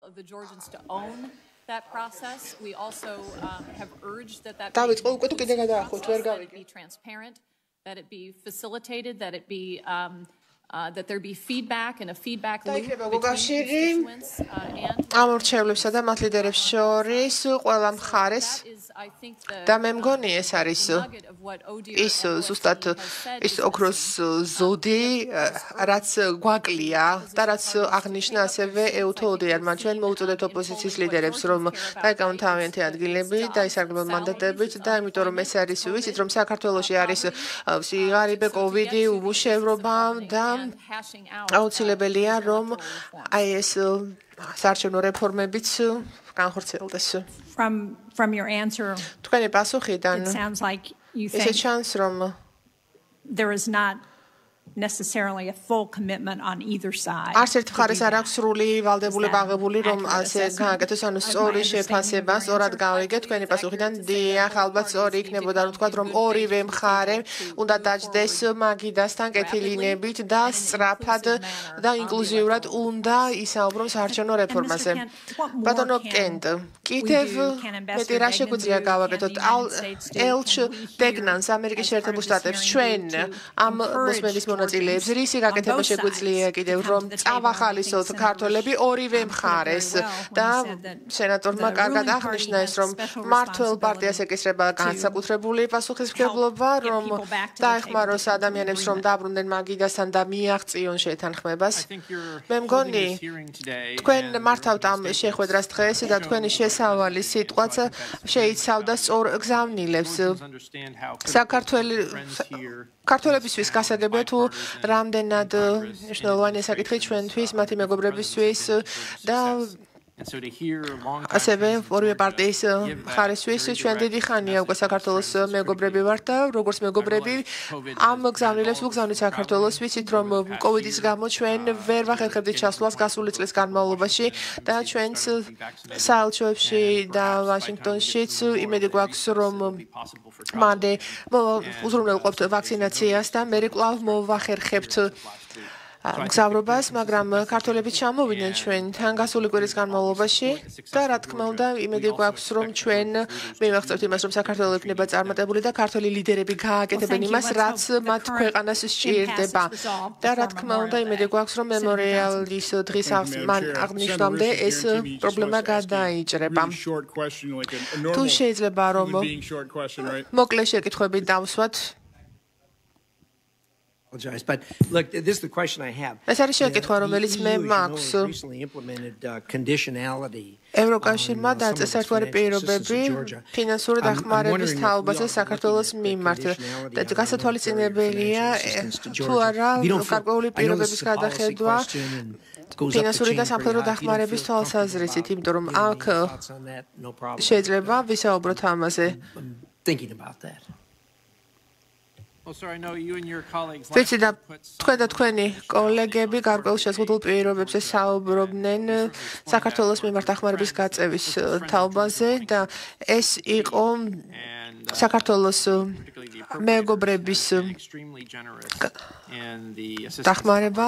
of the Georgians to own that process. We also have urged that be transparent, that it be facilitated, that it be that there be feedback and a feedback loop between constituents and ამორჩევლებსა და მათ ლიდერებს შორის ყველა მხარეს და მე მგონი ეს არის ის ზუსტად ის ოქროს ზოდი რაც გვაკლია და რაც აღნიშნა ასევე ეუთოოდიანმა ჩვენ მოუწოდეთ ოპოზიციის ლიდერებს რომ დაიკავონ თავიანთი ადგილები და ისარგებლონ მანდატებით და იმიტომ რომ ეს არის ვიცით რომ საქართველოში არის სიღარიბე კოვიდი უმუშევრობა და აუცილებელია რომ აი ეს საარჩევნო რეფორმებიც განხორციელდეს. From your answer, თქვენი პასუხიდან it sounds like you ისე think ჩანს რომ there is not necessarily a full commitment on either side. არც ერთ მხარეს არ აქვს სრული ვალდებულება აღებული რომ ასე გააკეთოს ანუ სწორი შეფასება სწორად გავიგეთ თქვენი პასუხიდან დიახ ალბათ სწორი იქნებოდა რომ თქვა რომ ორივე მხარე უნდა დაჯდეს მაგიდასთან კეთილინებით და სწრაფად და ინკლუზიურად უნდა ისაუბრონ საარჩევნო რეფორმაზე. ბატონო კენტ კიდევ მეტი რა შეგვიძლია გავაკეთოთ ელჩ დეგნანს ამერიკის შეერთებულ შტატებს ჩვენ ამ მოსმენის მონაწილეებს რისი გაკეთება შეგვიძლია კიდევ რომ წავახალისოთ ქართველები ორივე მხარეს და სენატორმა კარგად აღნიშნა ეს რომ მართლ პარტიას ეკისრება განსაკუთრებული პასუხისმგებლობა რომ დაეხმაროს ადამიანებს რომ დაბრუნდნენ მაგიდასთან და მიაღწიონ შეთანხმებას მე მგონი თქვენ მართავთ ამ შეხვედრას დღეს და თქვენი შესავალი სიტყვაც შეიცავდა სწორ გზავნილებს საქართველებისთვის გასაგებია თუ რამდენად მნიშვნელოვანია საკითხი ჩვენთვის მათი მეგობრებისთვის და ასევე ორივე პარტიის მხარესთვის ჩვენ დიდი ხანია უკვე საქართველოს მეგობრები ვართ და როგორც მეგობრები ამ გზავნილებს ვუგზავნით საქართველოს ვიცით რომ კოვიდის გამო ჩვენ ვერ ვახერხებდით ჩასვლას გასული წლის განმავლობაში და ჩვენც საელჩოებში და ვაშინგტონშიც იმედი გვაქვს რომ მანდე უზრუნველყოფთ ვაქცინაციას და მე კვლავ მოვახერხებთ მგზავრობას, მაგრამ ქართველები ჩამოვიდნენ ჩვენთან გასული კვირის განმავლობაში და რა თქმა უნდა იმედი გვაქვს რომ ჩვენ მივახცევთ იმას რომ საქართველო იქნება წარმატებული და ქართველი ლიდერები გააკეთებენ იმას რაც მათ ქვეყანას სჭირდება და რა თქმა უნდა იმედი გვაქვს რომ მემორიალის დღის აღნიშნამდე ეს პრობლემა გადაიჭრება თუ შეიძლება რომ მოკლე შეკითხვები დავსვათ But look, this is the question I have. ეს არის შეკითხვა, რომელიც მე მაქვს. ევროკავშირმა დააწესა ერთგვარი პირობები ფინანსური დახმარების თაობაზე საქართველოს მიმართ. და გასათვალისწინებელია თუ არა გარკვეული პირობების გადახედვა ფინანსური და სამხედრო დახმარების თვალსაზრისით, იმიტომ რომ აქ შეიძლება ვისაუბროთ ამაზე. Thinking about that. ვიცი და თქვენ და თქვენი კოლეგები გარკვეულ შეზღუდულ პირობებზე საუბრობდნენ საქართველოს მიმართ დახმარების გაწევის თაობაზე და ეს იყო საქართველოს მეგობრების დახმარება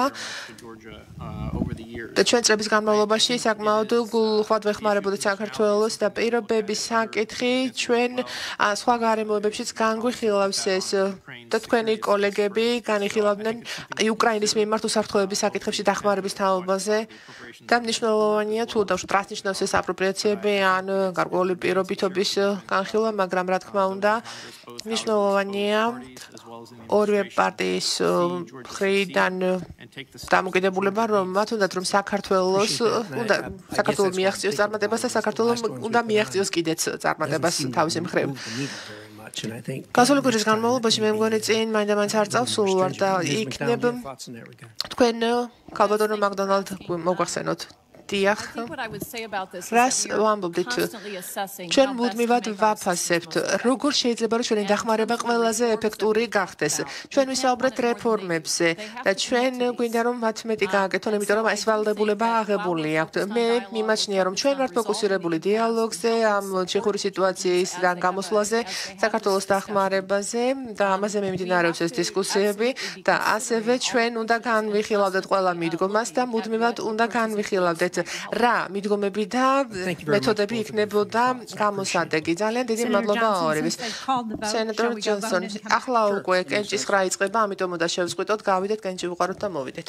და ჩვენ წლების განმავლობაში საკმაოდ გულხოვად ვეხმარებოდით საქართველოს და პირობების საკითხი ჩვენ სხვა გარემოებებშიც განგვიხილავს ეს და თქვენი კოლეგები განიხილავდნენ უკრაინის მიმართ უსაფრთხოების საკითხებში დახმარების თაობაზე და მნიშვნელოვანია თუ დავუშვათ რას ნიშნავს ეს აპროპრიაციები ან გარკვეული პირობითობის განხილვა მაგრამ რა თქმა უნდა მნიშვნელოვანია ორივე პარტიის მხრიდან დამოკიდებულება რომ მათ უნდათ რომ საქართველოს უნდა საქართველოს მიაღწიოს წარმატებას და საქართველოს უნდა მიაღწიოს კიდეც წარმატებას თავისი მხრივ გასული კვირის განმავლობაში მე მგონი წინ მაინდა-მაინც არ წავსულ ვარ და იქნებ თქვენ ქალბატონო მაკდონალდ მოგახსენოთ დიახ რას ვამბობთ ჩვენ მუდმივად ვაფასებთ როგორ შეიძლება რომ ჩვენი დახმარება ყველაზე ეფექტური გახდეს ჩვენ ვისაუბრეთ რეფორმებზე და ჩვენ გვინდა რომ მათ მეტი გააკეთონ იმიტომ რომ ეს ვალდებულება აღებული აქვთ მე მიმაჩნია რომ ჩვენ ვართ ფოკუსირებული დიალოგზე ამ ჩეხური სიტუაციისგან გამოსვლაზე საქართველოს დახმარებაზე და ამაზე მიმდინარეობს ეს დისკუსიები და ასევე ჩვენ უნდა განვიხილავდეთ ყველა მიდგომას და მუდმივად უნდა განვიხილავდეთ რა მიდგომები და მეთოდები იქნებოდა გამოსადეგი. ძალიან დიდი მადლობა ორივეს. სენატორ ჯონსონი, ახლა უკვე კენჭის ხრა იწყება, ამიტომ უნდა შევწყვიტოთ, გავიდეთ კენჭი ვუყაროთ და მოვიდეთ.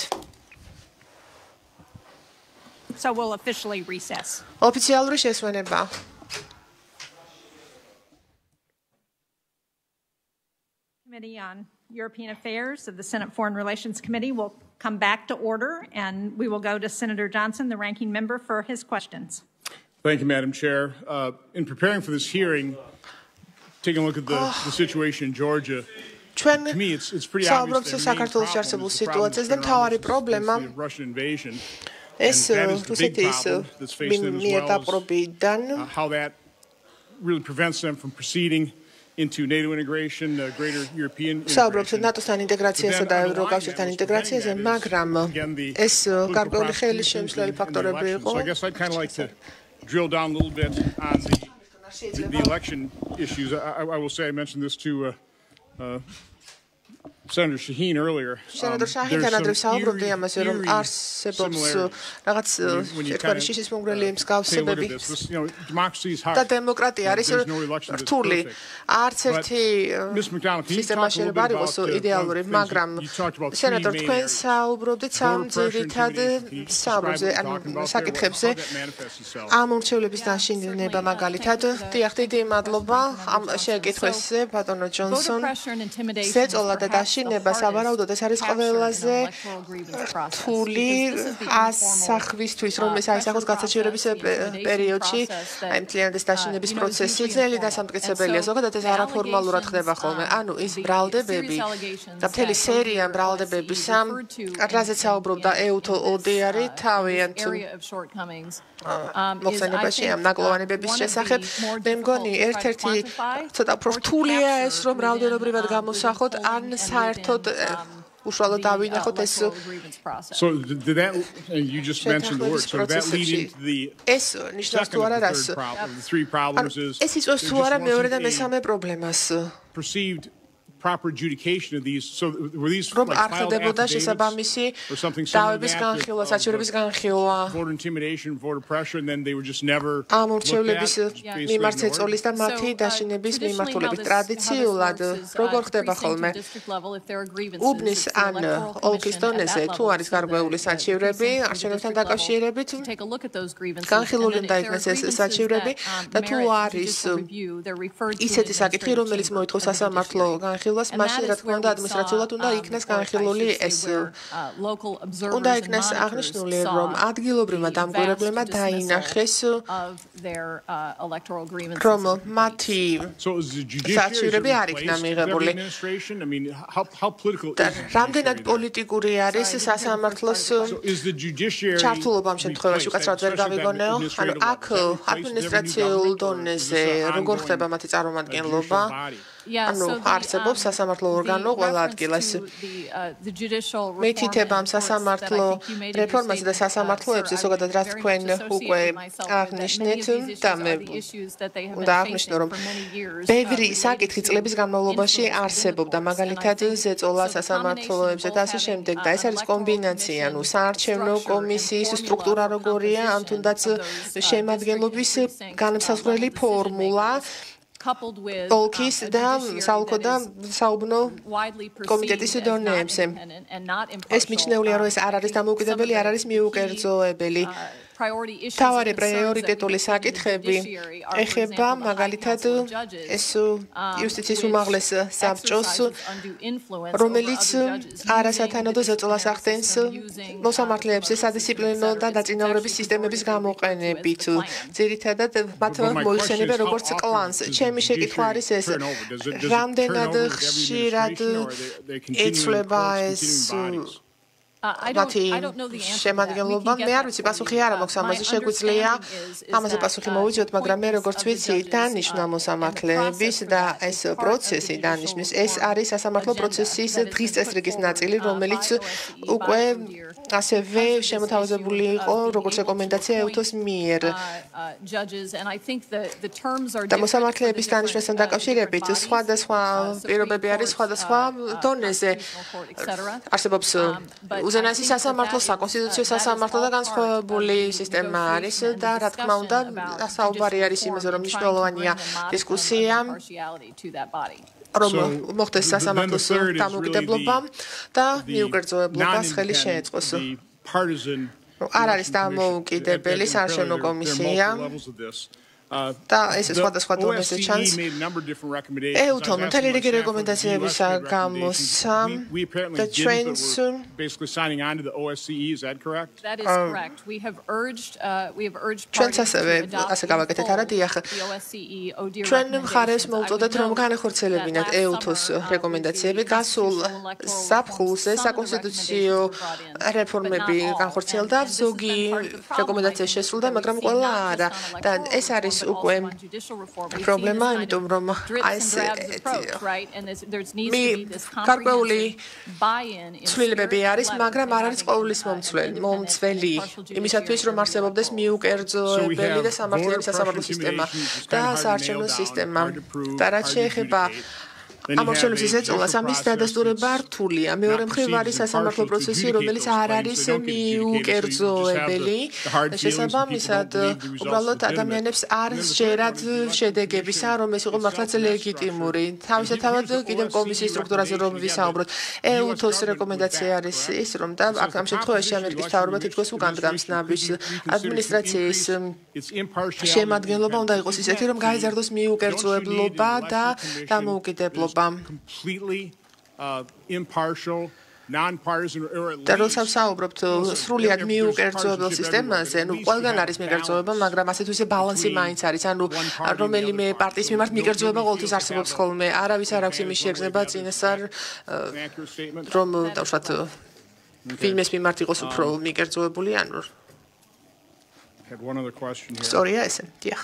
So we'll officially recess. ოფიციალური შესვენება. Committee on European Affairs of the Senate Foreign Relations Committee will come back to order, and we will go to Senator Johnson, the ranking member, for his questions. Thank you, Madam Chair. In preparing for this hearing, taking a look at the situation in Georgia, to me, it's pretty obvious that the main problem is the Russian invasion. ეს რუსეთის მიერ დაპყრობიდან how that really prevents them from proceeding into NATO integration, greater European საუბრობთ ნატოსთან ინტეგრაციასა და ევროკავშირთან ინტეგრაციაზე, მაგრამ ეს გარკვეული ხელის შემცვლელი ფაქტორები იყო. So I guess I'd kind of like to drill down a little bit on the election issues. I will say I mentioned this to Senator Shaheen earlier. Senator Shaheen განადრევ საუბრობდი ამაზე, რომ არსებობს რაღაც ერთგვარი შიშის მომგვრელი მსგავსებები. და დემოკრატია არის რთული. არც ერთი სისტემა შეიძლება არ იყოს იდეალური, მაგრამ სენატორ თქვენ საუბრობდით სამ ძირითად საუბრებზე, ანუ საკითხებზე. ამ მორჩევლების დაშინება მაგალითად. დიახ, დიდი მადლობა ამ შეკითხვაზე, ბატონო ჯონსონ. ზეწოლა და ნება სავარაუდოდ ეს არის ყველაზე რთული ასახვისთვის, რომ ეს აისახოს გასაჩივრების პერიოდში, აი მთლიანად დაშინების პროცესი ძნელი და სამტკიცებელია. ზოგადად ეს არაფორმალურად ხდება ხოლმე. ანუ ის ბრალდებები და მთელი სერია ბრალდებებისა, რაზეც საუბრობდა ეუთო ოდიარი თავიანთ მოხსენებაში ამ ნაკლოვანებების შესახებ. მე მგონი ერთ-ერთი ცოტა უფრო რთულია ეს, რომ რაოდენობრივად გამოსახოთ, ან საერთოდ უშუალოდ დავინახოთ ეს. So did that, and you just mentioned the word, so did that lead into the second and the third problem? The three problems is ეს იწვევს თუ არა მეორე და მესამე პრობლემას. Perceived proper adjudication of these, so were these რომ like არ ხდებოდა შესაბამისი დავების განხილვა, საჩივრების განხილვა, voter intimidation, voter pressure, and then they were just never ამ მორჩევლების მიმართ ეწოლის და მათი დაშინების მიმართულებით ტრადიციულად როგორ ხდება ხოლმე უბნის ან ოლქის დონეზე თუ არის გარკვეული საჩივრები არჩევნებთან დაკავშირებით განხილული უნდა იქნეს ეს საჩივრები და თუ არის ისეთი საკითხი რომელიც მოითხოვს სასამართლო განხილვას მაშინ რა თქმა უნდა ადმინისტრაციულად უნდა იქნეს განხილული ეს უნდა იქნეს აღნიშნული რომ ადგილობრივმა დამკვირვებლებმა დაინახეს რომ მათი საჩივრები არ იქნა მიღებული რამდენად პოლიტიკური არის სასამართლოს ჩართულობა ამ შემთხვევაში უკაცრავად ვერ გავიგონეო ანუ აქ ადმინისტრაციულ დონეზე როგორ ხდება მათი წარმომადგენლობა ანუ არსებობს სასამართლო ორგანო ყველა ადგილას. მე თვითონ ამ სასამართლო რეფორმაზე და სასამართლოებზე ზოგადად რაც თქვენ უკვე აღნიშნეთ და მე უნდა აღნიშნო რომ ბევრი საკითხი წლების განმავლობაში არსებობდა მაგალითად ზეწოლა სასამართლოებზე და ასე შემდეგ და ეს არის კომბინაცია ანუ საარჩევნო კომისიის სტრუქტურა როგორია ან თუნდაც შემადგენლობის განმსაზღვრელი ფორმულა ოლქის და საოლქო და საუბნო კომიტეტის დონეებზე. ეს მიჩნეულია, რომ ეს არ არის დამოუკიდებელი, არ არის მიუკერძოებელი. თავარი პრიორიტეტული საკითხები ეხება მაგალითად ეს იუსტიციის უმაღლეს საბჭოს, რომელიც არასათანადო ზეწოლას ახდენს მოსამართლეებზე სადისციპლინო და დაწინაურების სისტემების გამოყენებით. ძირითადად მათ მოიხსენებენ როგორც კლანს. ჩემი შეკითხვა არის ეს, რამდენად ხშირად ეცვლება ეს მათი შემადგენლობა მე არ ვიცი პასუხი არ მაქვს ამაზე შეგვიძლია ამაზე პასუხი მოვიძიოთ მაგრამ მე როგორც ვიცი დანიშნა მოსამართლეების და ეს პროცესი დანიშნეს ეს არის სასამართლო პროცესის დღის წესრიგის ნაწილი რომელიც უკვე ასევე შემოთავაზებული იყო როგორც რეკომენდაცია EUTHO-ს მიერ. და მოსამართლეების დანიშვნასთან დაკავშირებით სხვადასხვა პირობები არის სხვადასხვა დონეზე. არსებობს უზენაესი სასამართლო, საკონსტიტუციო სასამართლო და განსხვავებული სისტემა არის და რა თქმა უნდა საუბარი არის იმაზე, რომ მნიშვნელოვანია დისკუსია რომ მოხდეს სასამართლოს დამოუკიდებლობა და მიუკერძოებლობას ხელი შეეწყოს. არ არის დამოუკიდებელი საარჩევნო კომისია და ეს სხვადასხვა დონეზე ჩანს. EUTHO-მ მთელი რიგი რეკომენდაციების გამოსცა და ჩვენც ჩვენც ასე გავაკეთეთ არა დიახ. ჩვენ მხარეს მოვუწოდეთ რომ განახორციელებინათ EUTHO-s რეკომენდაციები გასულ ზაფხულზე საკონსტიტუციო რეფორმები განხორციელდა ზოგი რეკომენდაცია შესრულდა მაგრამ ყველა არა და ეს არის უკვე პრობლემა, იმიტომ რომ ეს გარკვეული ცვლილებები არის, მაგრამ არ არის ყოვლის მომცველი იმისათვის, რომ არსებობდეს მიუკერძოებელი და სამართლიანი სასამართლო სისტემა და საარჩევნო სისტემა. და რაც შეეხება ამორჩენებს ეწოლას ამის დადასტურება რთულია. მეორე მხრივ არის სასამართლო პროცესი, რომელიც არ არის მიუკერძოებელი. შესაბამისად, უბრალოდ ადამიანებს არ სჯერათ შედეგებისა, რომ ეს იყო მართლაც ლეგიტიმური. თავისთავად კიდევ კომისიის სტრუქტურაზე რომ ვისაუბროთ. EUTHO-s რეკომენდაცია არის ის, რომ და ამ შემთხვევაში ამერიკის მთავრობა თითქოს უკან დგამს ნაბიჯს. ადმინისტრაციის შემადგენლობა უნდა იყოს ისეთი, რომ გაიზარდოს მიუკერძოებლობა და დამოუკიდებლობა. და როცა ვსაუბრობთ სრულიად მიუკერძოებელ სისტემაზე, ნუ ყველგან არის მიუკერძოება, მაგრამ ასე თუ ისე ბალანსი მაინც არის. ანუ რომელიმე პარტიის მიმართ მიუკერძოება ყოველთვის არსებობს ხოლმე. არავის არ აქვს იმის შეგრძნება წინასწარ რომ დავშვათ ვინმეს მიმართ იყოს უფრო მიუკერძოებული, ანუ სწორია ესე. დიახ.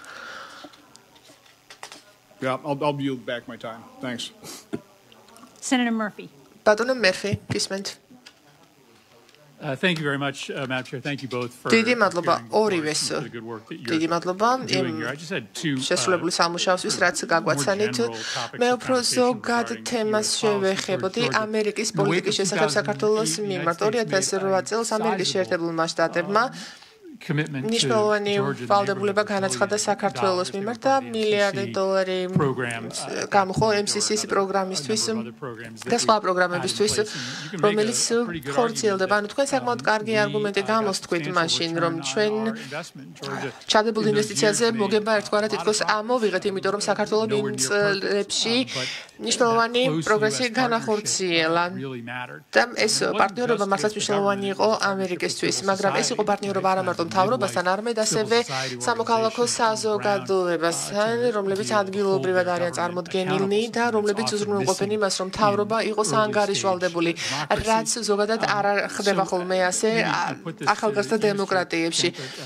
Yeah, I'll yield back my time. Thanks. Senator Murphy. Button Murphy, Kisment. Thank you very much, Madam Chair. Thank you both for დიდი მადლობა ორივეს. დიდი მადლობა შესრულებული სამუშაოსთვის, რაც გაგვაცანით. მე უფრო ზოგად თემას შევეხებოდი ამერიკის პოლიტიკის შესახებ საქართველოს მიმართ 2008 წელს ამერიკის შეერთებულმა შტატებმა მნიშვნელოვანი ვალდებულება განაცხადა საქართველოს მიმართ და მილიარდი დოლარი გამოხო MCC-ის პროგრამისთვის და სხვა პროგრამებისთვის, რომელიც ხორციელდება. ანუ თქვენ საკმაოდ კარგი არგუმენტი გამოსთქვით მაშინ, რომ ჩვენ ჩადებულ ინვესტიციაზე მოგება ერთგვარად თითქოს ამოვიღეთ, იმიტომ რომ საქართველოს იმ წლებში მნიშვნელოვანი პროგრესი განახორციელა. და ეს პარტნიორობა მართლაც მნიშვნელოვანი იყო ამერიკისთვის, მაგრამ ეს იყო პარტნიორობა არა მარტო მთავრობასთან, არამედ ასევე სამოქალაქო საზოგადოებასთან, რომლებიც ადგილობრივად არიან წარმოდგენილნი და რომლებიც უზრუნველყოფენ იმას, რომ მთავრობა იყოს ანგარიშვალდებული, რაც ზოგადად არ ხდება ხოლმე ასე ახალგაზრდა დემოკრატიებში.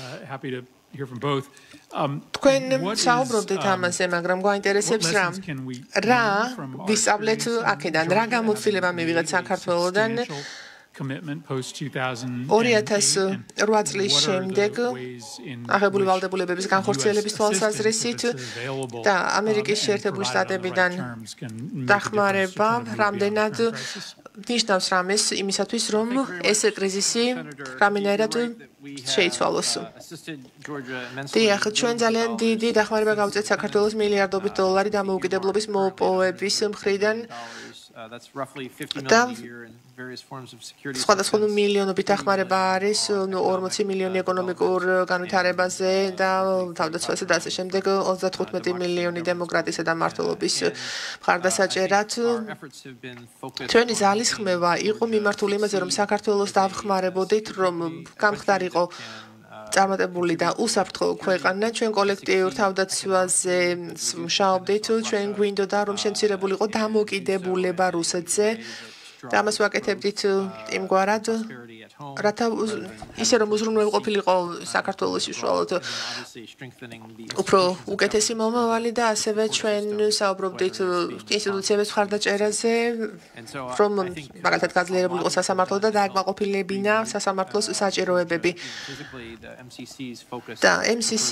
თქვენ საუბრობდით ამაზე, მაგრამ გვაინტერესებს რა ვისწავლეთ აქედან, რა გამოცდილება მივიღეთ საქართველოდან 2008 წლის შემდეგ აღებული ვალდებულებების განხორციელების თვალსაზრისით და ამერიკის შეერთებული შტატებიდან დახმარება რამდენად ნიშნავს რამეს იმისათვის, რომ ეს კრიზისი რამდენად შეიცვალოს. დიახ, ჩვენ ძალიან დიდი დახმარება გავუწევთ საქართველოს მილიარდობით დოლარი დამოუკიდებლობის მოპოვების მხრიდან. სხვადასხვა მილიონობით დახმარება არის 40 მილიონი ეკონომიკურ განვითარებაზე და თავდაცვასა და ასე შემდეგ 35 მილიონი დემოკრატისა და მმართველობის მხარდასაჭერად. ჩვენი ძალისხმევა იყო მიმართული იმაზე, რომ საქართველოს დავხმარებოდით, რომ გამხდარიყო წარმატებული და უსაფრთხო ქვეყანა. ჩვენ კოლექტიურ თავდაცვაზე მუშაობდით, ჩვენ გვინდოდა რომ შემცირებულიყო დამოკიდებულება რუსეთზე. და ამას ვაკეთებდით იმგვარად, რათა ისე რომ უზრუნველი ყოფილიყო საქართველოს უშუალოდ უფრო უკეთესი მომავალი და ასევე ჩვენ საუბრობდით ინსტიტუციების მხარდაჭერაზე რომ მაგალითად გაძლიერებული იყო სასამართლო და დააკმაყოფილებინა სასამართლოს საჭიროებები და MCC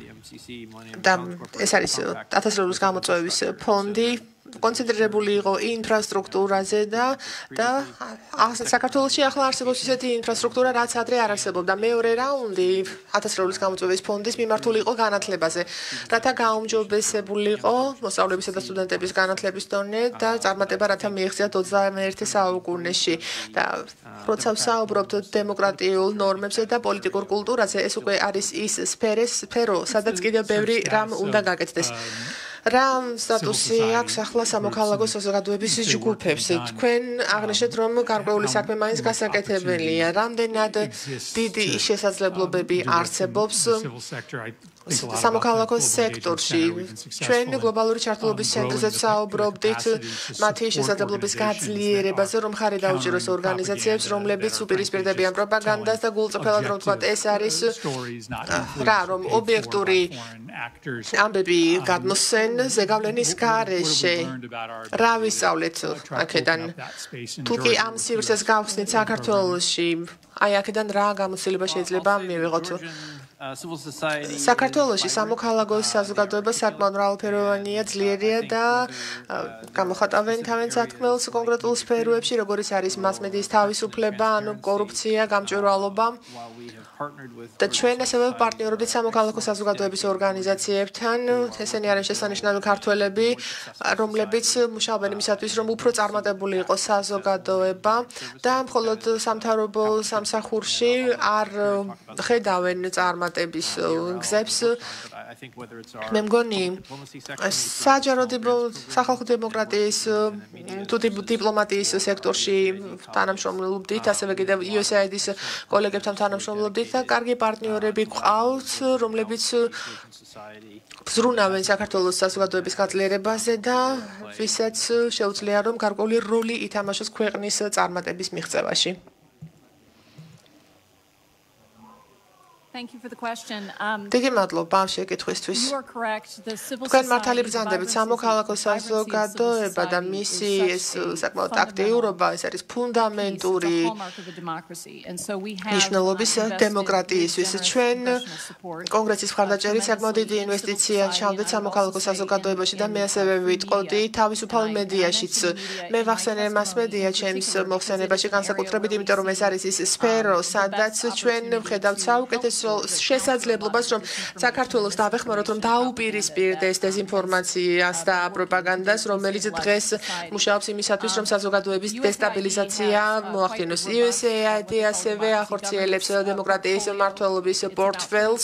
და ეს არის ათასრეულის გამოწვევის ფონდი კონცენტრირებული იყო ინფრასტრუქტურაზე და საქართველოში ახლა არსებობს ისეთი ინფრასტრუქტურა, რაც ადრე არ არსებობდა. მეორე რაუნდი ათასრეულის გამოწვევის ფონდის მიმართული იყო განათლებაზე, რათა გაუმჯობესებულიყო მოსწავლეებისა და სტუდენტების განათლების დონე და წარმატება რათა მიიღწიათ 21 საუკუნეში. და როცა ვსაუბრობთ დემოკრატიულ ნორმებზე და პოლიტიკურ კულტურაზე, ეს უკვე არის ის სფერო, სადაც კიდევ ბევრი რამ უნდა გაკეთდეს. რამ სტატუსი აქვს ახლა სამოქალაქო საზოგადოების ჯგუფებს? თქვენ აღნიშნეთ, რომ გარკვეული საქმე მაინც გასაკეთებელია. რამდენად დიდი შესაძლებლობები არსებობს სამოქალაქო სექტორში? ჩვენ გლობალური ჩართულობის ცენტრზე ვსაუბრობდით მათი შესაძლებლობის გაძლიერებაზე, რომ ხარი დაუჭიროს ორგანიზაციებს, რომლებიც უპირისპირდებიან პროპაგანდას და გულწრფელად რომ ვთქვათ, ეს არის რომ ობიექტური ამბები გადმოსცენ ზეგავლენის გარეშე. რა ვისწავლეთ აქედან? თუ კი ამ სივრცეს გავხსნით საქართველოში, აი აქედან რა გამოცდილება შეიძლება მივიღოთ? საქართველოში სამოქალაქო საზოგადოება საკმაოდ მრავალფეროვანია, ძლიერია და გამოხატავენ თავენ სათქმელს კონკრეტულ სფეროებში, როგორიც არის მასმედიის თავისუფლება, ანუ კორუფცია, გამჭვირვალობა. და ჩვენ ასევე პარტნიორობდით სამოქალაქო საზოგადოების ორგანიზაციებთან, ესენი არიან შესანიშნავი ქართველები, რომლებიც მუშაობენ იმისათვის, რომ უფრო წარმატებული იყოს საზოგადოება და მხოლოდ სამთავრობო სამსახურში არ ხედავენ წარმატების გზებს. მე მგონი საჯარო სახალხო დემოკრატიის თუ დიპლომატიის სექტორში თანამშრომლობდით, ასევე კიდევ USAID-ის კოლეგებთან თანამშრომლობდით და კარგი პარტნიორები გვყავთ, რომლებიც ზრუნავენ საქართველოს საზოგადოების გაძლიერებაზე და ვისაც შეუძლია რომ გარკვეული როლი ითამაშოს ქვეყნის წარმატების მიღწევაში. Thank you for the question. დიდი მადლობა ამ შეკითხვისთვის. თქვენ მართალი ბრძანდებით, სამოქალაქო საზოგადოება და მისი ეს საკმაოდ აქტიურობა, ეს არის ფუნდამენტური მნიშვნელობის დემოკრატიისთვის. ჩვენ კონგრესის მხარდაჭერით საკმაოდ დიდი ინვესტიცია ჩავდეთ სამოქალაქო საზოგადოებაში და მე ასევე ვიტყოდი თავისუფალ მედიაშიც. მე ვახსენე მასმედია ჩემს მოხსენებაში განსაკუთრებით, იმიტომ რომ ეს არის ის სფერო, სადაც ჩვენ ვხედავთ საუკეთესო შესაძლებლობას, რომ საქართველოს დავეხმაროთ, რომ დაუპირისპირდეს დეზინფორმაციას და პროპაგანდას, რომელიც დღეს მუშაობს იმისათვის, რომ საზოგადოების დესტაბილიზაცია მოახდინოს. USAID ასევე ახორციელებს დემოკრატიის მმართველობის პორტფელს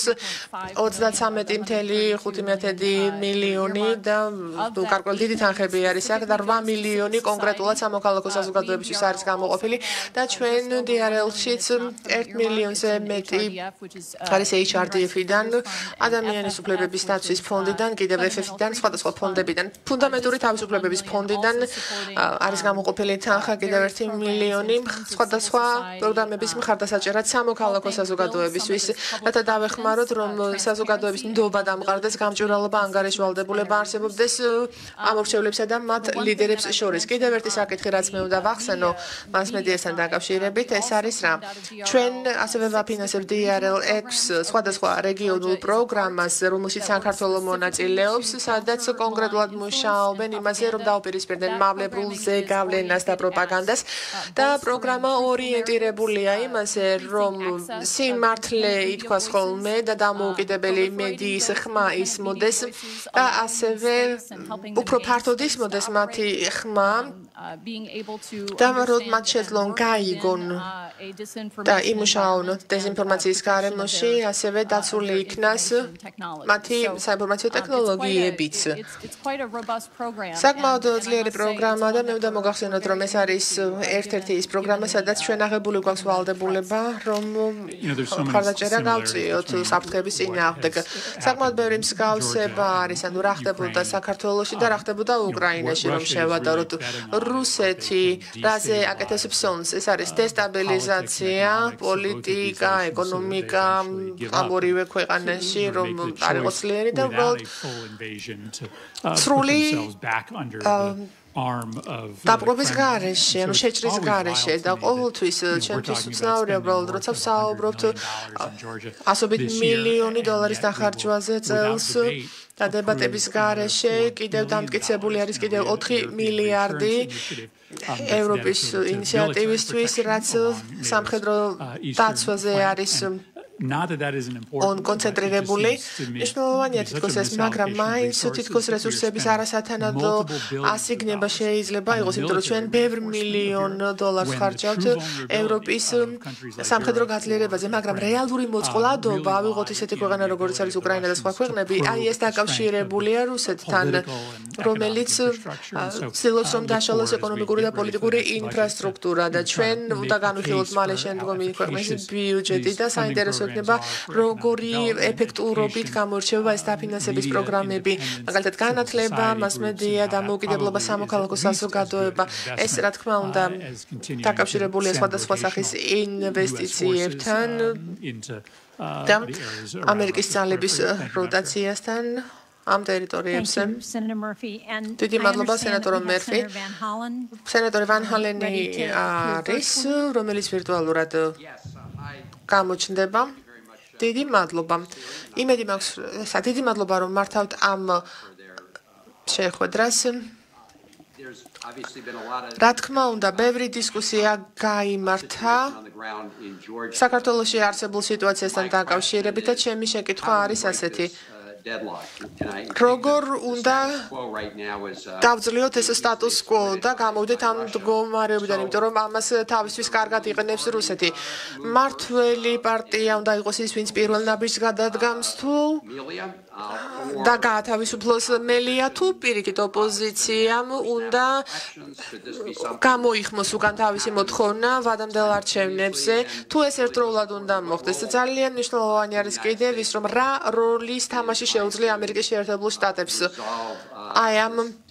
33.5 მილიონი და გარკვეული დიდი თანხები არის აქ და 8 მილიონი კონკრეტულად სამოქალაქო საზოგადოებისთვის არის გამოყოფილი და ჩვენ DRL-შიც 1 მილიონზე მეტი არის HRDF-დან, ადამიანის უფლებების დაცვის ფონდიდან, კიდევ FF-დან, სხვადასხვა ფონდებიდან, ფუნდამენტური თავისუფლებების ფონდიდან არის გამოყოფილი თანხა კიდევ 1 მილიონი სხვადასხვა პროგრამების მხარდასაჭერად სამოქალაქო საზოგადოებისთვის, რათა დავეხმაროთ, რომ საზოგადოების ნდობა დამყარდეს, გამჭვირვალობა, ანგარიშვალდებულება არსებობდეს ამორჩევლებსა და მათ ლიდერებს შორის. კიდევ ერთი საკითხი, რაც მე უნდა ვახსენო მასმედიასთან დაკავშირებით, ეს არის რა. ჩვენ ასევე ვაფინანსებთ DRL-X სხვადასხვა რეგიონულ პროგრამას, რომელშიც საქართველო მონაწილეობს, სადაც კონკრეტულად მუშაობენ იმაზე, რომ დაუპირისპირდნენ მავლებულ ზეგავლენას და პროპაგანდას და პროგრამა ორიენტირებულია იმაზე, რომ სიმართლე ითქვას ხოლმე და დამოუკიდებელი მედიის ხმა ისმოდეს და ასევე უფრო ფართოდ ისმოდეს მათი ხმა და რომ მათ შეძლონ გაიგონ და იმუშაონ დეზინფორმაციის გარემო რეგიონში ასევე დაცული იქნას მათი საინფორმაციო ტექნოლოგიებიც. საკმაოდ ძლიერი პროგრამა და მე უნდა მოგახსენოთ, რომ ეს არის ერთ-ერთი ის პროგრამა, სადაც ჩვენ აღებული გვაქვს ვალდებულება, რომ მხარდაჭერა გავწიოთ საფრთხების წინააღმდეგ. საკმაოდ ბევრი მსგავსება არის, ანუ რა ხდებოდა საქართველოში და რა ხდებოდა უკრაინაში, რომ შევადაროთ. რუსეთი რაზე აკეთებს ფსონს, ეს არის დესტაბილიზაცია, პოლიტიკა, ეკონომიკა ამ ორივე ქვეყანაში, რომ არ იყოს ძლიერი და უბრალოდ სრული დაპყრობის გარეშე, ანუ შეჭრის გარეშე და ყოველთვის ჩვენთვის უცნაურია უბრალოდ როცა ვსაუბრობთ ასობით მილიონი დოლარის დახარჯვაზე წელს და დებატების გარეშე კიდევ დამტკიცებული არის კიდევ 4 მილიარდი ევროპის ინიციატივისთვის, რაც სამხედრო დაცვაზე არის კონცენტრირებული. მნიშვნელოვანია თითქოს ეს, მაგრამ მაინც თითქოს რესურსების არასათანადო ასიგნება შეიძლება იყოს, იმიტომ რომ ჩვენ ბევრ მილიონ დოლარს ხარჯავთ ევროპის სამხედრო გაძლიერებაზე, მაგრამ რეალური მოწყვლადობა, ავიღოთ ისეთი ქვეყანა როგორც არის უკრაინა და სხვა ქვეყნები, აი ეს დაკავშირებულია რუსეთთან, რომელიც ცდილობს რომ დაშალოს ეკონომიკური და პოლიტიკური ინფრასტრუქტურა და ჩვენ უნდა განვიხილოთ მალე შემდგომი ქვეყნის ბიუჯეტი და საინტერესო იქნება როგორი ეფექტურობით გამოირჩევა ეს დაფინანსების პროგრამები, მაგალითად განათლება, მასმედია, დამოუკიდებლობა, სამოქალაქო საზოგადოება. ეს რა თქმა უნდა დაკავშირებულია სხვადასხვა სახის ინვესტიციებთან და ამერიკის ძალების როტაციასთან ამ ტერიტორიებზე. დიდი მადლობა სენატორ მერფი. სენატორი ვან ჰალენი არის, რომელიც ვირტუალურად გამოჩნდება. დიდი მადლობა. იმედი მაქვს, დიდი მადლობა რომ მართავთ ამ შეხვედრას. რა თქმა უნდა, ბევრი დისკუსია გაიმართა საქართველოში არსებულ სიტუაციასთან დაკავშირებით და ჩემი შეკითხვა არის ასეთი. როგორ უნდა დავძლიოთ ეს სტატუს კვო და გამოვიდეთ ამ მდგომარეობიდან, იმიტომ რომ ამას თავისთვის კარგად იყენებს რუსეთი. მართველი პარტია უნდა იყოს ის, ვინც პირველ ნაბიჯს გადადგამს თუ და გაათავისუფლოს მელია, თუ პირიქით ოპოზიციამ უნდა გამოიხმოს უკან თავისი მოთხოვნა ვადამდელ არჩევნებზე, თუ ეს ერთდროულად უნდა მოხდეს. ძალიან მნიშვნელოვანი არის კიდევ ის, რომ რა როლის თამაში შეუძლია ამერიკის შეერთებულ შტატებს აი ამ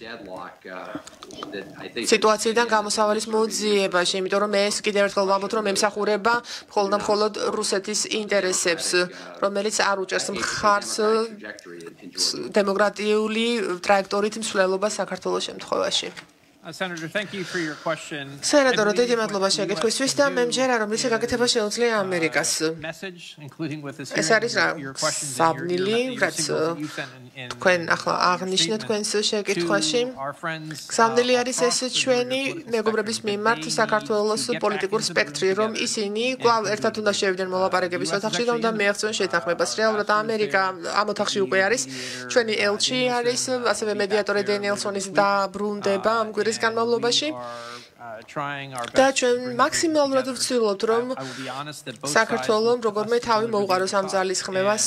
სიტუაციიდან გამოსავალის მოძიებაში, იმიტომ რომ ეს კიდევ ერთხელ ვამბობთ, რომ ემსახურება მხოლოდ რუსეთის ინტერესებს, რომელიც არ უჭერს მხარს დემოკრატიული ტრაექტორით მსვლელობა საქართველოს შემთხვევაში. Senator, thank you for your question. სენატორო, დიდი მადლობა შეკითხვისთვის და მე მჯერა, რომ ისე გაკეთება შეუძლია ამერიკას. ეს არის საბნილი, რაც თქვენ ახლა აღნიშნეთ თქვენს შეკითხვაში. საბნილი არის ეს ჩვენი მეგობრების მიმართ საქართველოს პოლიტიკურ სპექტრი, რომ ისინი კვლავ ერთად უნდა შევიდნენ მოლაპარაკების ოთახში და უნდა მიაღწიონ შეთანხმებას. რეალურად ამერიკა ამ ოთახში უკვე არის, ჩვენი ელჩი არის, ასევე მედიატორი დენიელსონის დაბრუნდება ამ კვირის განმავლობაში. და ჩვენ მაქსიმალურად ვცდილობთ, რომ საქართველოს როგორმე თავი მოუყაროს ამ ძალისხმევას.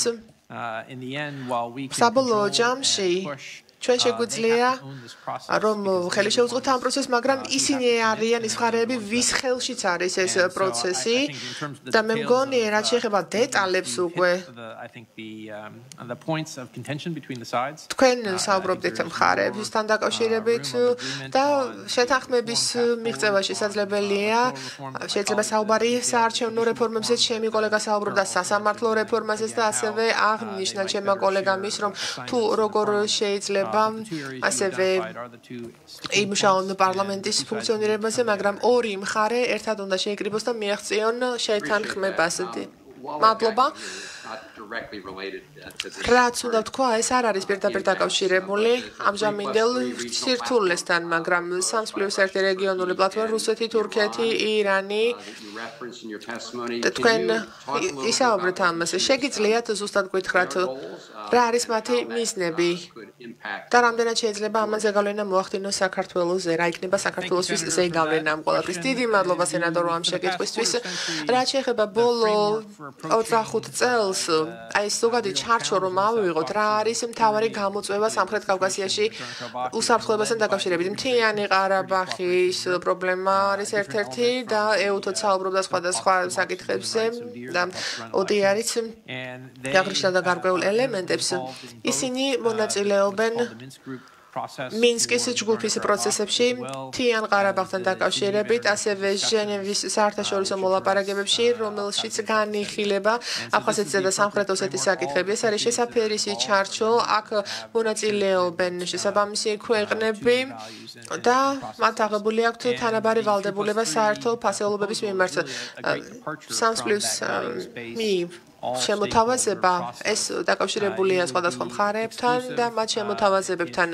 საბოლოო ჯამში ჩვენ შეგვიძლია რომ ხელი შევუწყოთ ამ პროცესს, მაგრამ ისინი არიან ის მხარეები, ვის ხელშიც არის ეს პროცესი და მე მგონი, რაც შეეხება დეტალებს უკვე თქვენ საუბრობდით მხარეებთან დაკავშირებით და შეთანხმების მიღწევა შესაძლებელია. შეიძლება საუბარი საარჩევნო რეფორმებზე, ჩემი კოლეგა საუბრობდა სასამართლო რეფორმაზეც და ასევე აღნიშნა ჩემმა კოლეგამ ის, რომ თუ როგორ შეიძლება ასევე იმუშაონ პარლამენტის ფუნქციონირებაზე, მაგრამ ორი მხარე ერთად უნდა შეიკრიბოს და მიაღწიონ შეთანხმებას. მადლობა. რაც უნდა თქვა, ეს არ არის პირდაპირ დაკავშირებული ამჟამინდელ სირთულესთან, მაგრამ 3+1 რეგიონული პლატფორმა რუსეთი, თურქეთი, ირანი და თქვენ ისაუბრეთ ამაზე. შეგიძლიათ ზუსტად გითხრათ რა არის მათი მიზნები და რამდენად შეიძლება ამაზე გავლენა მოახდინოს საქართველოზე, რა იქნება საქართველოსთვის ზეგავლენა ამ ყველაფრის. დიდი მადლობა სენატორო ამ შეკითხვისთვის. რაც შეეხება ბოლო 25 წელს, აი ზოგადი ჩარჩო რომ ავიღოთ, რა არის მთავარი გამოწვევა სამხრეთ კავკასიაში უსაფრთხოებასთან დაკავშირებით. მთიანი ყარაბაღის პრობლემა არის ერთ-ერთი და EU-თო საუბრობდა სხვადასხვა საკითხებზე და ODR-იც აღნიშნა და გარკვეულ ელემენტებს. ისინი მონაწილეობენ მინსკის ჯგუფის პროცესებში, მთიან ყარაბაღთან დაკავშირებით, ასევე ჟენევის საერთაშორისო მოლაპარაკებებში, რომელშიც განიხილება აფხაზეთისა და სამხრეთ ოსეთის საკითხები. ეს არის შესაფერისი ჩარჩო, აქ მონაწილეობენ შესაბამისი ქვეყნები და მათ აღებული აქვთ თანაბარი ვალდებულება საერთო ფასეულობების მიმართ. შემოთავაზება ეს დაკავშირებულია სხვადასხვა მხარეებთან და მათ შემოთავაზებებთან.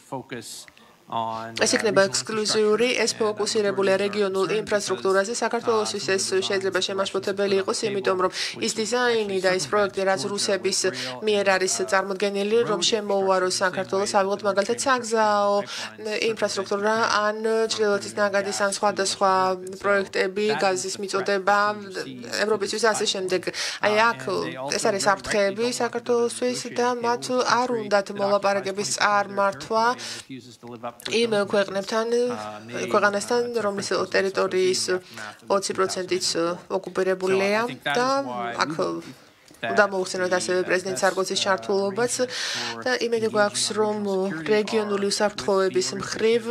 ეს იქნება ექსკლუზიური, ეს ფოკუსირებულია რეგიონულ ინფრასტრუქტურაზე. საქართველოსთვის ეს შეიძლება შემაშფოთებელი იყოს, იმიტომ რომ ის დიზაინი და ის პროექტი, რაც რუსების მიერ არის წარმოდგენილი, რომ შემოუაროს საქართველოს, ავიღოთ მაგალითად საგზაო ინფრასტრუქტურა ან ჩრდილოეთის ნაგადის ან სხვადასხვა პროექტები, გაზის მიწოდება ევროპისთვის ასე შემდეგ. აი აქ ეს არის საფრთხეები საქართველოსთვის და მათ არ უნდათ მოლაპარაკების წარმართვა იმ ქვეყანასთან, რომლის ტერიტორიის 20%-იც ოკუპირებულია და აქ უნდა მოუხსენოთ ასევე პრეზიდენტ სარკოზის ჩართულობაც და იმედი გვაქვს, რომ რეგიონული უსაფრთხოების მხრივ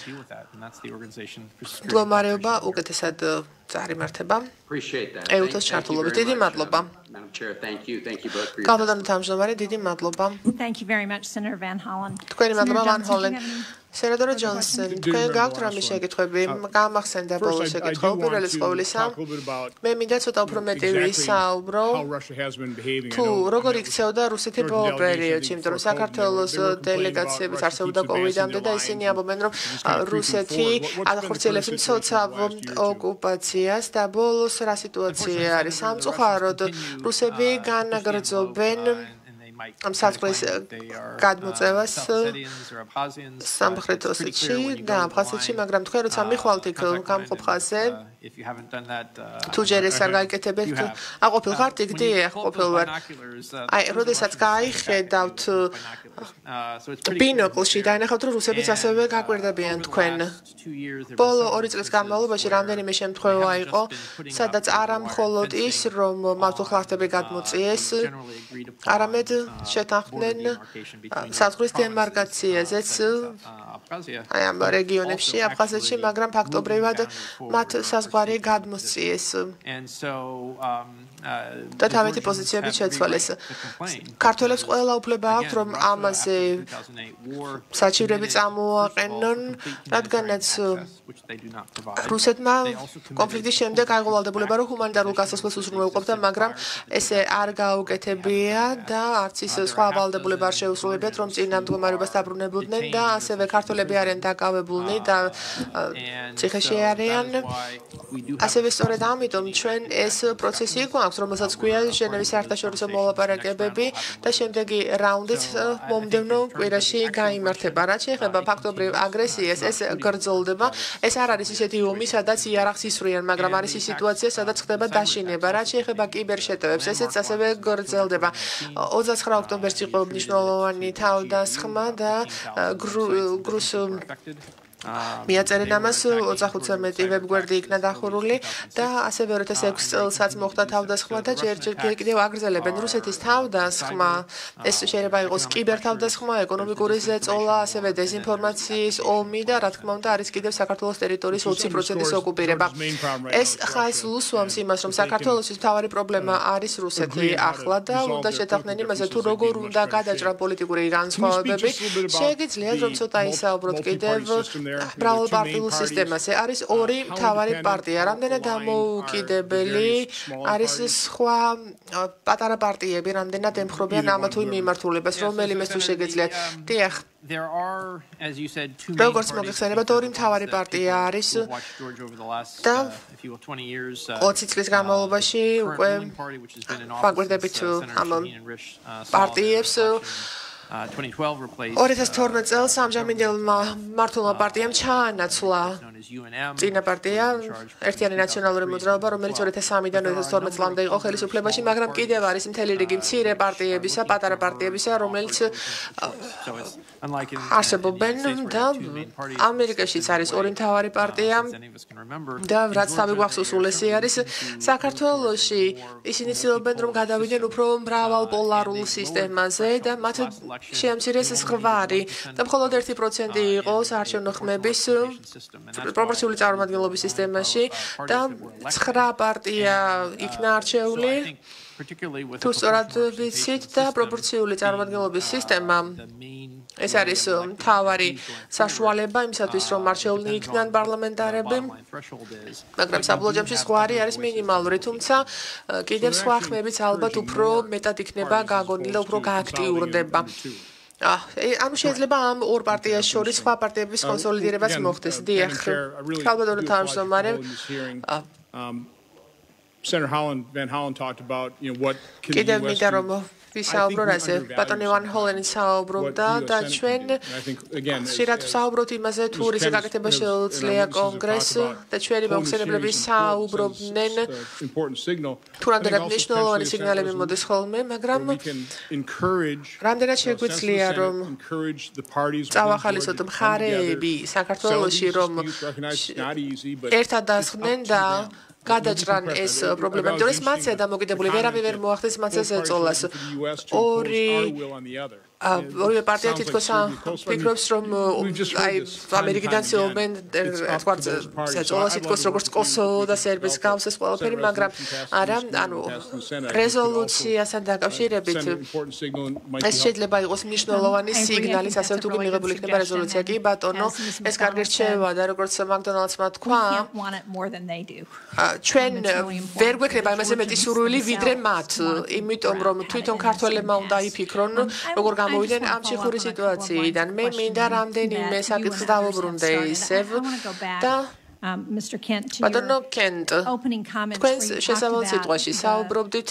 მდგომარეობა უკეთესად წარიმართება. EU-თოს ჩართულობით. დიდი მადლობა. კალბატონო თავმჯდომარე, დიდი მადლობა. Thank you very much, Senator Van Hollen. თქვენი მადლობა, Van Hollen. სენატორ ჯონსონ, თქვენ გაქვთ რამე შეკითხვები? გამახსენდა ბოლო შეკითხვა უპირველეს ყოვლისა. მე მინდა ცოტა უფრო მეტი ვისაუბრო. თუ როგორ იქცეოდა რუსეთი ბოლო პერიოდში, იმიტომ რომ საქართველოს დელეგაციებიც არსებობდა კოვიდამდე და ისინი ამბობენ, რომ რუსეთი ახორციელებს მცოცავ ოკუპაციას და ბოლოს რა სიტუაცია არის? სამწუხაროდ რუსები განაგრძობენ ამ საზღვრის გადმოწევას სამხრეთ ოსეთში და აფხაზეთში, მაგრამ თქვენ როცა მიხვალთ იქ გამყოფხაზე, თუ ჯერ ეს არ გაიკეთებთ, აყოფილ ხართ იქ? დიახ, ყოფილ ვარ. აი, როდესაც გაიხედავთ ბინოკლში და ინახავთ, რომ რუსებიც ასევე გაკვირდებიან თქვენ. ბოლო 2 წლის განმავლობაში რამდენიმე შემთხვევა იყო, სადაც არა მხოლოდ ის, რომ მართლმხლართები გადმოწიეს, არამედ შეთანხმდნენ საზღვრის დემარკაციაზეც აი ამ რეგიონებში, აფხაზეთში, მაგრამ ფაქტობრივად მათ საზღვარი გადმოსწიეს. და თავეთი პოზიციები შეცვალეს. ქართველებს ყველა უფლება აქვთ, რომ ამაზე საჩივრები წამოაყენონ, რადგანაც რუსეთმა კონფლიქტის შემდეგ აიღო ვალდებულება, რომ ჰუმანიტარულ გასასვლელს უზრუნველყოფდა, მაგრამ ესე არ გაუკეთებია და არც ის სხვა ვალდებულება არ შეუსრულებიათ, რომ წინა მდგომარეობას დაბრუნებოდნენ და ასევე ქართველები არიან დაკავებულნი და ციხეში არიან. ასევე სწორედ ამიტომ ჩვენ ეს პროცესი გვაქვს, რომელსაც გვია ჟენევის საერთაშორისო მოლაპარაკებები და შემდეგი რაუნდიც მომდევნო კვირაში გაიმართება. რაც შეეხება ფაქტობრივ აგრესიას, ეს გრძელდება. ეს არ არის ისეთი ომი, სადაც იარაღს ისვრიან, მაგრამ არის ის სიტუაცია, სადაც ხდება დაშინება. რაც შეეხება კიბერშეტევებს, ესეც ასევე გრძელდება. 29 ოქტომბერს იყო მნიშვნელოვანი თავდასხმა და გრუს მიაწერენ ამას 25-ზე მეტი ვებგვერდი იქნა დახურული და ასევე 2006 წელსაც მოხდა თავდასხმა და ჯერ კიდევ აგრძელებენ რუსეთის თავდასხმა. ეს შეიძლება იყოს კიბერთავდასხმა, ეკონომიკური ზეწოლა, ასევე დეზინფორმაციის ომი და რა თქმა უნდა არის კიდევ საქართველოს ტერიტორიის 20%-ის ოკუპირება. ეს ხაზს უსვამს იმას, რომ საქართველოსთვის მთავარი პრობლემა არის რუსეთი ახლა და უნდა შეთანხმდნენ იმაზე, თუ როგორ უნდა გადაჭრა პოლიტიკური განსხვავებები. შეგიძლიათ რომ ცოტა ისაუბროთ კიდევ მრავალპარტიულ სისტემაზე. არის ორი მთავარი პარტია. რამდენად დამოუკიდებელი არის სხვა პატარა პარტიები, რამდენად ემხრობიან ამა თუ იმ მიმართულებას, რომელიმეს თუ შეგეძლიათ. დიახ. როგორც მოგეხსენებათ, ორი მთავარი პარტია არის და 20 წლის განმავლობაში უკვე ვაკვირდებით ამ პარტიებს 2012 წელს ამჟამინდელმა მმართველმა პარტიამ ჩაანაცვლა წინა პარტია ერთიანი ნაციონალური მოძრაობა, რომელიც 2003-დან 2012 წლამდე იყო ხელისუფლებაში, მაგრამ კიდევ არის მთელი რიგი მცირე პარტიებისა, პატარა პარტიებისა, რომელიც არსებობენ და ამერიკაშიც არის ორი მთავარი პარტია და რაც თავი გვახსოვს ულესი არის საქართველოში ისინი ცდილობენ რომ გადავიდნენ უფრო მრავალპოლარულ სისტემაზე და მათ შეამცირეს ზღვარი და მხოლოდ 1% იყო საარჩევნო ხმების პროპორციული წარმომადგენლობის სისტემაში და 9 პარტია იქნა არჩეული თუ სწორად ვიცით და პროპორციული წარმომადგენლობის სისტემა ეს არის მთავარი საშუალება იმისათვის რომ არჩეულნი იქნან პარლამენტარები მაგრამ საბოლოო ჯამში ზღვარი არის მინიმალური თუმცა კიდევ სხვა ხმებიც ალბათ უფრო მეტად იქნება გაგონილი და უფრო გააქტიურდება ანუ შეიძლება ამ ორ პარტიას შორის სხვა პარტიების კონსოლიდირებაც მოხდეს. დიახ. ქალბატონო თავმჯდომარე Senator Van Hollen talked about, what can the კიდევ მინდა რომ ვისაუბრო რაზე. ბატონი ვან ჰოლენი საუბრობდა და ჩვენ ხშირად ვსაუბრობთ იმაზე თუ რისი გაკეთება შეუძლია კონგრესს და ჩვენი მომხსენებლები საუბრობდნენ თუ რამდენად მნიშვნელოვანი სიგნალები მოდის ხოლმე, მაგრამ რამდენად შეგვიძლია რომ წავახალისოთ მხარეები საქართველოში რომ ერთად დასხდნენ და გადაჭრან ეს პრობლემა, იმიტომ რომ მათზე დამოკიდებული ვერავინ ვერ მოახდენს მათზე ეწოლას. ორივე პარტია თითქოს ფიქრობს რომ აი ამერიკიდან ცდილობენ თქვა ეწოლას თითქოს როგორც კოსოვო და სერბიის გავს ეს ყველაფერი, მაგრამ არა, ანუ რეზოლუციასთან დაკავშირებით ეს შეიძლება იყოს მნიშვნელოვანი სიგნალი, ასე თუ მიღებული იქნება რეზოლუცია. კი ბატონო, ეს კარგი რჩევა და როგორც მაკდონალდსმა თქვა, ჩვენ ვერ გვექნება იმაზე მეტი სურვილი ვიდრე მათ, იმიტომ რომ თვითონ ქართველებმა უნდა იფიქრონ, როგორ გამოვიდნენ ამ ციხური სიტუაციიდან. მე მინდა რამდენიმე საკითხს დავუბრუნდე ისევ და ბატონო კენტ, თქვენს შესავალ სიტყვაში საუბრობდით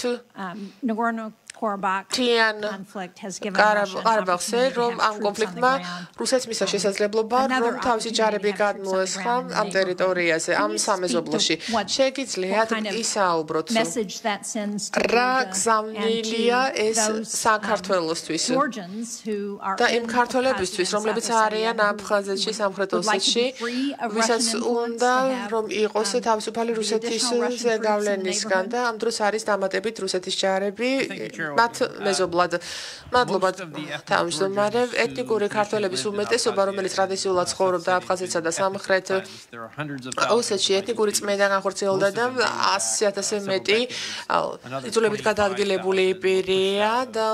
ყარაბაღზე, რომ ამ კონფლიქტმა რუსეთს მისცა შესაძლებლობა, რომ თავისი ჯარები გადმოესხა ამ ტერიტორიაზე, ამ სამეზობლოში. შეგიძლიათ ისაუბროთ, რა გზავნილია ეს საქართველოსთვის და იმ ქართველებისთვის, რომლებიც არიან აფხაზეთში, სამხრეთ ოსეთში, ვისაც უნდა რომ იყოს თავისუფალი რუსეთის ზეგავლენისგან და ამ დროს არის დამატებით რუსეთის ჯარები მათ მეზობლად. მადლობთ თავმჯდომარე. ეთნიკური ქართველების უმეტესობა, რომელიც ტრადიციულად ცხოვრობდა აფხაზეთსა და სამხრეთ ოსეთში, ეთნიკური წმენდა განხორციელდა და 100,000-ზე მეტი იძულებით გადაადგილებული პირია და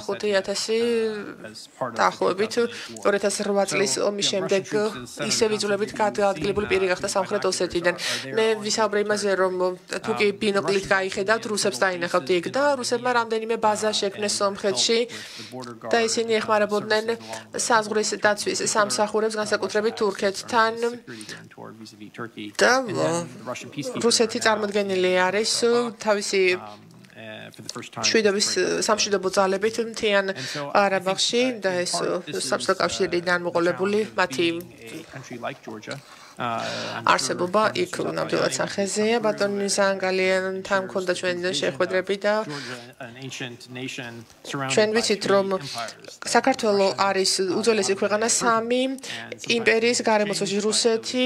25,000 დაახლოებით 2008 წლის ომის შემდეგ ისევ იძულებით გადაადგილებული პირი გახდა სამხრეთ ოსეთიდან. მე ვისაუბრე იმაზე, რომ თუ კი ბინოკლით გაიხედავთ, რუსებს დაინახავთ იქ და რუსებმა რამდენიმე ბაზა შექმნეს სომხეთში და ისინი ეხმარებოდნენ საზღვრის დაცვის სამსახურებს განსაკუთრებით თურქეთთან და რუსეთი წარმოდგენილი არის თავისი სამშვიდობო ძალებით მთიან ყარაბაღში და ეს საბჭოთა კავშირიდან მოყოლებული მათი არსებობა იქ ნამდვილად სახეზეა. ბატონი ზანგალიანთან მქონდა ჩვენ შეხვედრები და ჩვენ ვიცით რომ საქართველოს არის უძველესი ქვეყანა სამი იმპერიის გარემოცვაში: რუსეთი,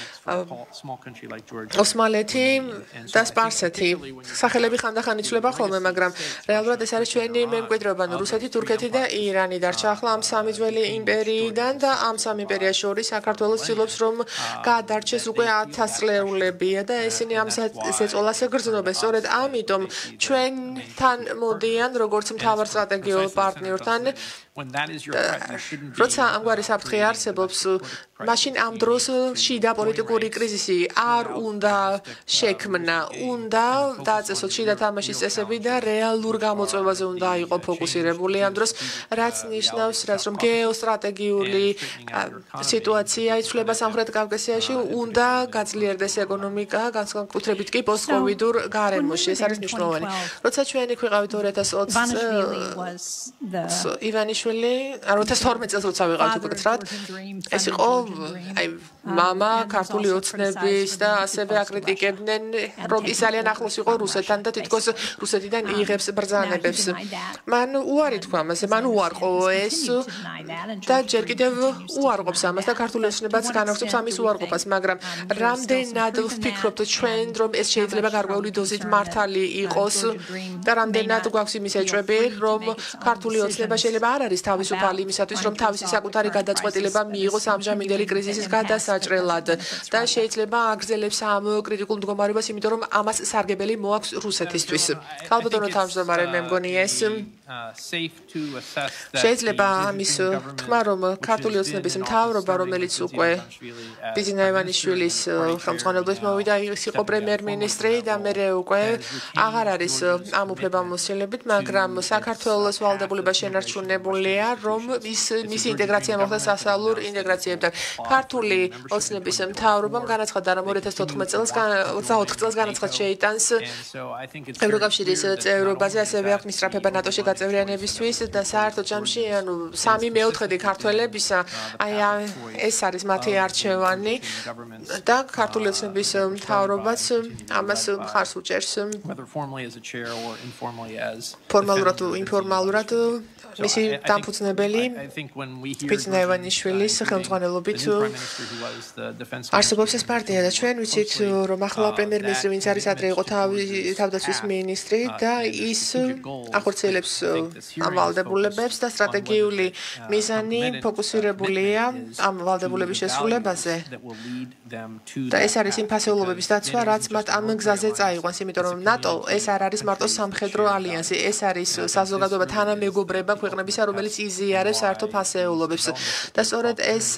ოსმალეთი და სპარსეთი. სახელები ხანდახან იცვლება ხოლმე, მაგრამ რეალურად ეს არის ჩვენი მემკვიდრეობა. რუსეთი, თურქეთი და ირანი დარჩა ახლა ამ სამი ძველი იმპერიიდან და ამ სამ იმპერიას შორის საქართველოს ცდილობს რომ გადარჩეს უკვე 1000 წლეულებია და ესენი ამ ზეწოლას ეგრძნობენ. სწორედ ამიტომ ჩვენთან მოდიან როგორც მთავარ სტრატეგიულ პარტნიორთან როცა ამგვარი საფრთხე არსებობს, მაშინ ამ დროს შიდა პოლიტიკური კრიზისი არ უნდა შექმნა, უნდა დაწესოთ შიდა თამაშის წესები და რეალურ გამოწვევაზე უნდა იყო ფოკუსირებული ამ დროს, რაც ნიშნავს, რომ გეოსტრატეგიული სიტუაცია იცვლება სამხრეთ კავკასიაში, უნდა გაძლიერდეს ეკონომიკა, განსაკუთრებით კი პოსტკოვიდურ გარემოში. ეს არის მნიშვნელოვანი. როცა ჩვენ იქ ვიყავით 2020 ივანიშვილი 2012 წელს როცა ვიყავთ უკეთრად, ეს იყო აი мама ქართული ოცნების და ასევე აკრიტიკებდნენ, რომ ის ძალიან ახლოს იყო რუსეთთან და თითქოს რუსეთიდან იღებს ბრძანებებს. მან უარი თქვა ამაზე, მან უარყო ეს და ჯერ კიდევ უარყოფს ამას და ქართული ოცნებაც განაგრძობს ამის უარყოფას, მაგრამ რამდენად ვფიქრობთ ჩვენ, რომ ეს შეიძლება გარკვეული დოზით მართალი იყოს და რამდენად გვაქვს იმის ეჭვები, რომ ქართული ოცნება შეიძლება არ არის თავისუფალი იმისათვის, რომ თავისი საკუთარი გადაწყვეტილება მიიღოს ამჟამინდელი კრიზისის გადასაჭრელად და შეიძლება აგრძელებს ამ კრიტიკულ მდგომარეობას, იმიტომ რომ ამას სარგებელი მოაქვს რუსეთისთვის. ქალბატონო თავმჯდომარე, მე მგონი ეს შეიძლება ამის თქმა, რომ ქართული ოცნების მთავრობა, რომელიც უკვე ბიძინა ივანიშვილის ხელმძღვანელობით მოვიდა, ის იყო პრემიერ-მინისტრი და მერე უკვე აღარ არის ამ უფლებამოსილებით, მაგრამ საქართველოს ვალდებულება შენარჩუნებულია, რომ მისი ინტეგრაცია მოხდეს სასწავლურ ინტეგრაციებთან. ქართული ოცნების მთავრობამ განაცხადა, რომ 2014 წელს 24 წელს განაცხად შეიტანს ევროკავშირის წევრობაზე, ასევე აქვს მისწრაფება ნატოში გაწევრიანებისთვის და საერთო ჯამში, ანუ 3/4 ქართველებისა, აი ეს არის მათი არჩევანი და ქართული ოცნების მთავრობაც ამას მხარს უჭერს. ფორმალურად თუ ინფორმალურად მისი დამფუძნებელი ბიძინა ივანიშვილის ხელმძღვანელობით არსებობს ეს პარტია და ჩვენ ვიცით, რომ ახლა პრემიერ-მინისტრი, ვინც არის ადრე იყო თავდაცვის მინისტრი და ის ახორციელებს ამ ვალდებულებებს და სტრატეგიული მიზანი ფოკუსირებულია ამ ვალდებულების შესრულებაზე. და ეს არის იმ ფასეულობების დაცვა, რაც მათ ამ გზაზე წაიყვანს, იმიტომ რომ ნატო ეს არ არის მარტო სამხედრო ალიანსი, ეს არის საზოგადოება თანამეგობრება ქვეყნებისა, რომელიც იზიარებს საერთო ფასეულობებს. და სწორედ ეს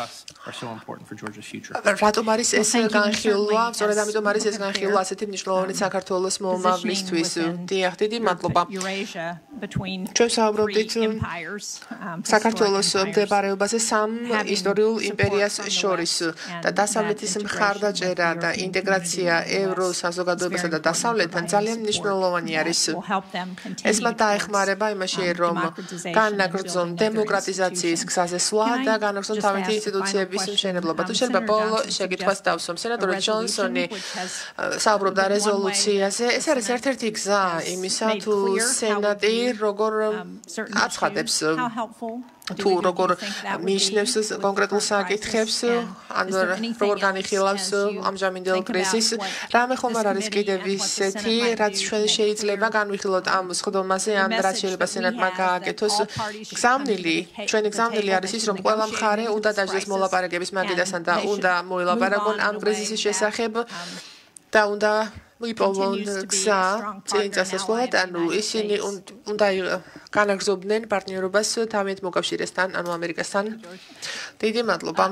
რატომ არის ეს განხილვა? სწორედ ამიტომ არის ეს განხილვა ასეთი მნიშვნელოვანი საქართველოს მომავლისთვის. დიახ, დიდი მადლობა. ჩვენ საუბრობდით საქართველოს მდებარეობაზე სამ ისტორიულ იმპერიას შორის და დასავლეთის მხარდაჭერა და ინტეგრაცია ევროსაზოგადოებასა და დასავლეთთან ძალიან მნიშვნელოვანი არის. ეს მათ დაეხმარება იმაში, რომ განაგრძონ დემოკრატიზაციის გზაზე სვლა და განაგრძონ თავისი ინსტიტუციების მშენებლობა. თუ შეიძლება ბოლო შეკითხვას დავსვამ, სენატორი ჯონსონი საუბრობდა რეზოლუციაზე. ეს არის ერთ-ერთი გზა იმისა, თუ სენატი როგორ აცხადებს თუ როგორ მიიჩნევს კონკრეტულ საკითხებს, ან როგორ განიხილავს ამჟამინდელ კრიზისს. რამე ხომ არ არის კიდევ ისეთი, რაც ჩვენ შეიძლება განვიხილოთ ამ სხდომაზე, ან რაც შეიძლება სენატმა გააკეთოს. ჩვენი გზავნილი არის ის, რომ ყველა მხარე უნდა დაждდეს მოლაპარაკების მაგიდასთან და უნდა მოილაპარაკონ ამ კრიზისის შესახებ და უნდა იპოვონ გზა წინ წასასვლელად, ანუ ისინი უნდა განაგრძობდნენ პარტნიორობას თავიანთ მოკავშირესთან, ანუ ამერიკასთან. დიდი მადლობა.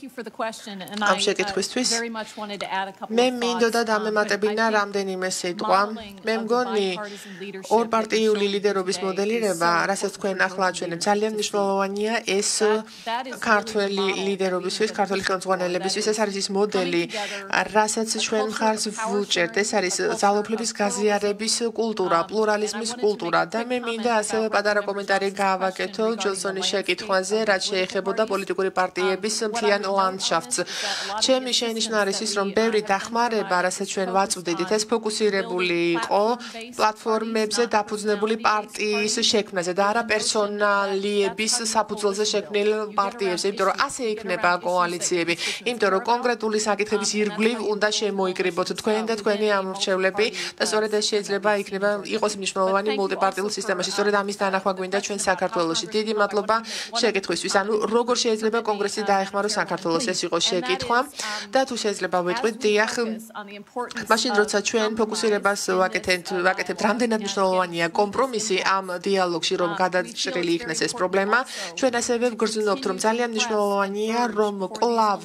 ამ შეკითხვისთვის. მე მინდოდა დამემატებინა რამდენიმე სიტყვა. მე მგონი ორპარტიული ლიდერობის მოდელირება, რასაც თქვენ ახლა აჩვენებთ, ძალიან მნიშვნელოვანია ეს ქართველი ლიდერობისთვის, ქართველი ხელმძღვანელებისთვის. ეს არის ის მოდელი, რასაც ჩვენ მხარს ვუჭერთ. ეს არის ძალოფლების გაზიარების კულტურა, პლურალიზმის კულტურა და მე მინდა ასევე პატარა კომენტარი გავაკეთო ჯონსონის შეკითხვაზე, რაც შეეხებოდა პოლიტიკური პარტიების მთლიან ლანდშაფტს. ჩემი შენიშვნა არის ის, რომ ბევრი დახმარება, რასაც ჩვენ ვაწვდით, ეს ფოკუსირებული იყო პლატფორმებზე დაფუძნებული პარტიის შექმნაზე და არა პერსონალიების საფუძველზე შექმნილ პარტიებზე, იმიტომ რომ ასე იქნება კოალიციები, იმიტომ რომ კონკრეტული საკითხების ირგვლივ უნდა შემოიკრიბოთ თქვენ და თქვენი ამ არჩევლები და სწორედ ეს შეიძლება იქნება იყოს მნიშვნელოვანი მულტიპარტიულ სისტემაში. სწორედ ამის დანახვა გვინდა ჩვენ საქართველოში. დიდი მადლობა შეკითხვისთვის. ანუ როგორ შეიძლება კონგრესი დაეხმაროს საქართველოს? ეს იყო შეკითხვა და თუ შეიძლება ვიტყვით, დიახ, მაშინ როცა ჩვენ ფოკუსირებას ვაკეთებთ, რამდენად მნიშვნელოვანია კომპრომისი ამ დიალოგში, რომ გადაჭრილი იქნეს ეს პრობლემა. ჩვენ ასევე ვგრძნობთ, რომ ძალიან მნიშვნელოვანია, რომ კვლავ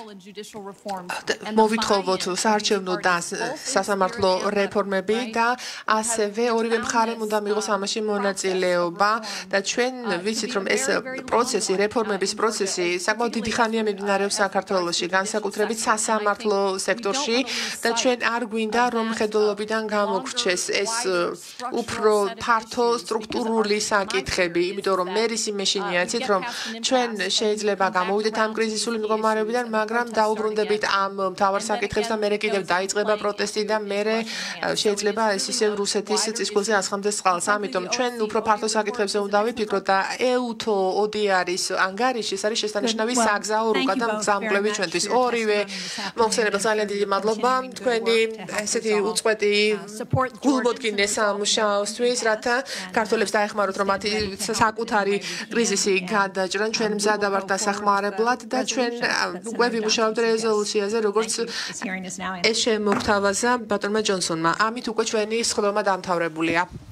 მოვითხოვოთ საარჩევნო და სასამართლო რეფორმები და ასევე ორივე მხარემ უნდა მიიღოს ამაში მონაწილეობა და ჩვენ ვიცით, რომ ეს პროცესი, რეფორმების პროცესი საკმაოდ დიდი ხანია მიმდინარეობს საქართველოში, განსაკუთრებით სასამართლო სექტორში და ჩვენ არ გვინდა, რომ მხედველობიდან გამოგვრჩეს ეს უფრო ფართო სტრუქტურული საკითხები, იმიტომ რომ მე რის იმეშინია იცით, რომ ჩვენ შეიძლება გამოვიდეთ ამ კრიზისული მდგომარეობიდან, მაგრამ დაუბრუნდებით ამ მთავარ საკითხებს და მერე კიდევ დაიწყება პროტესტი და მერე შეიძლება ეს ისევ რუსეთის წისქვილზე ასხამდეს წყალს. ამიტომ ჩვენ უფრო ფართო საკითხებზე უნდა ვიფიქროთ და EUTO ODR-ის ანგარიში ეს არის შესანიშნავი საგზაო რუკა და მგზავრები ჩვენთვის. ორივე მოხსენებელს ძალიან დიდი მადლობა თქვენი ესეთი უწყვეტი გულმოდგინე სამუშაოსთვის, რათა ქართველებს დაეხმაროთ, რომ მათი საკუთარი კრიზისი გადაჭრან. ჩვენ მზადა ვართ დასახმარებლად და ჩვენ უკვე ვიმუშავებთ რეზოლუციაზე, როგორც ეს შემოგთავაზა ბატონმა ჯონსონმა. ამით უკვე ჩვენი სხდომა დამთავრებულია.